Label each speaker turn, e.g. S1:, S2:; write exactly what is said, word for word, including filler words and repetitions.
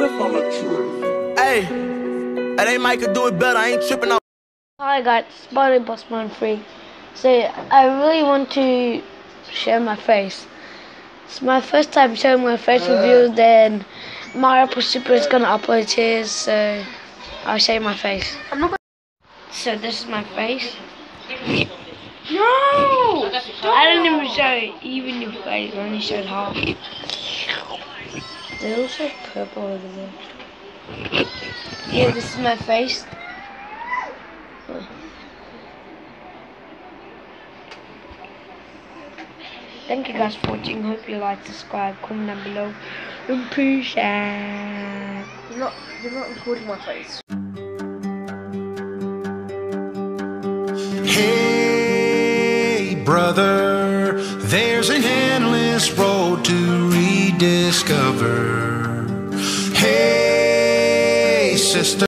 S1: truth on the truth. Hey, that ain't Mike could do it better. I ain't tripping out.
S2: Hi guys, it's Body Boss Man three. So I really want to show my face. It's my first time showing my face with you. Then Mario Pro Super is gonna upload his, so I'll show you my face. I'm not gonna... So this is my face.
S3: No!
S2: I didn't even show even your face. I only showed half. There's also purple over there. Yeah, this is my face. Thank you guys for watching. Hope you like, subscribe, comment down below, and peace out.
S3: You're not, you're not recording my face.
S4: Hey, brother, there's an endless road to rediscover. Hey, sister.